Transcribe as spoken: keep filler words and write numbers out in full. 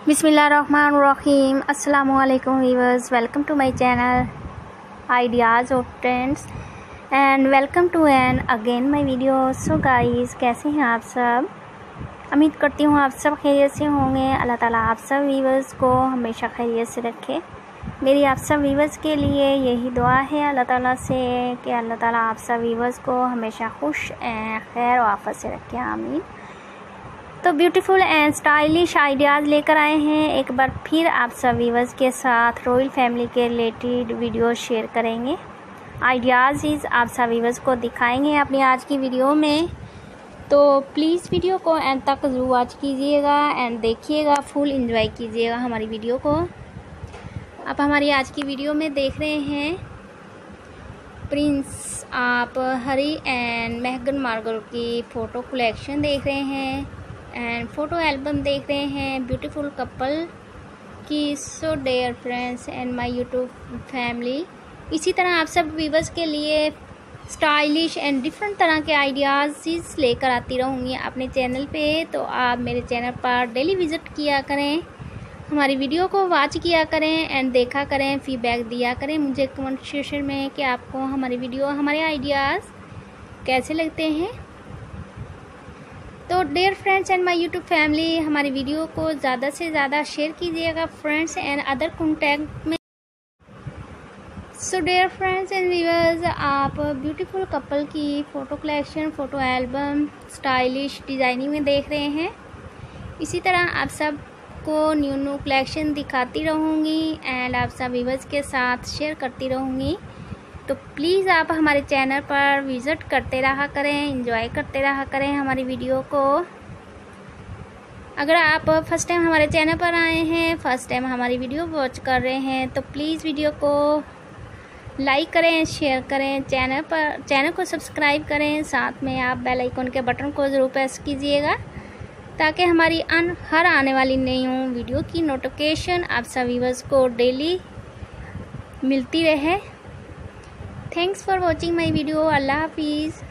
बिस्मिल्लाहिर्रहमानिर्रहीम। अस्सलामुअलैकुम viewers, welcome to my channel ideas of trends and welcome to an again my video. So guys, कैसे हैं आप सब? उम्मीद करती हूँ आप सब खैरियत से होंगे। अल्लाह ताला आप सब व्यूअर्स को हमेशा खैरियत से रखे। मेरी आप सब व्यूअर्स के लिए यही दुआ है अल्लाह ताला से कि अल्लाह ताला आप सब व्यूअर्स को हमेशा खुश एंड खैर आफत से रखे, आमीन। तो ब्यूटीफुल एंड स्टाइलिश आइडियाज़ लेकर आए हैं एक बार फिर आप सब व्यूअर्स के साथ। रॉयल फैमिली के रिलेटेड वीडियो शेयर करेंगे, आइडियाज़ आप सब व्यूअर्स को दिखाएंगे अपनी आज की वीडियो में। तो प्लीज़ वीडियो को एंड तक ज़रूर वॉच कीजिएगा एंड देखिएगा, फुल एंजॉय कीजिएगा हमारी वीडियो को। आप हमारी आज की वीडियो में देख रहे हैं प्रिंस आप हैरी एंड मेगन मार्कल की फ़ोटो कलेक्शन देख रहे हैं एंड फ़ोटो एल्बम देख रहे हैं ब्यूटीफुल कपल की। So dear friends and my YouTube family, इसी तरह आप सब व्यूअर्स के लिए स्टाइलिश एंड डिफरेंट तरह के आइडियाज़ लेकर आती रहूँगी अपने चैनल पे। तो आप मेरे चैनल पर डेली विज़िट किया करें, हमारी वीडियो को वॉच किया करें एंड देखा करें, फीडबैक दिया करें मुझे कमेंट सेक्शन में कि आपको हमारी वीडियो, हमारे आइडियाज़ कैसे लगते हैं। तो dear friends and my YouTube family, हमारी वीडियो को ज़्यादा से ज़्यादा शेयर कीजिएगा फ्रेंड्स एंड अदर कॉन्टैक्ट में। So dear friends and viewers, आप ब्यूटीफुल कपल की photo collection, photo album stylish designing में देख रहे हैं। इसी तरह आप सब को न्यू न्यू कलेक्शन दिखाती रहूँगी एंड आप सब व्यूअर्स के साथ शेयर करती रहूँगी। तो प्लीज़ आप हमारे चैनल पर विज़िट करते रहा करें, एंजॉय करते रहा करें हमारी वीडियो को। अगर आप फर्स्ट टाइम हमारे चैनल पर आए हैं, फर्स्ट टाइम हमारी वीडियो वॉच कर रहे हैं, तो प्लीज़ वीडियो को लाइक करें, शेयर करें, चैनल पर चैनल को सब्सक्राइब करें, साथ में आप बेल आइकन के बटन को ज़रूर प्रेस कीजिएगा ताकि हमारी अन हर आने वाली नई वीडियो की नोटिफिकेशन आप सब व्यूअर्स को डेली मिलती रहे। Thanks for watching my video. अल्लाह हाफिज़।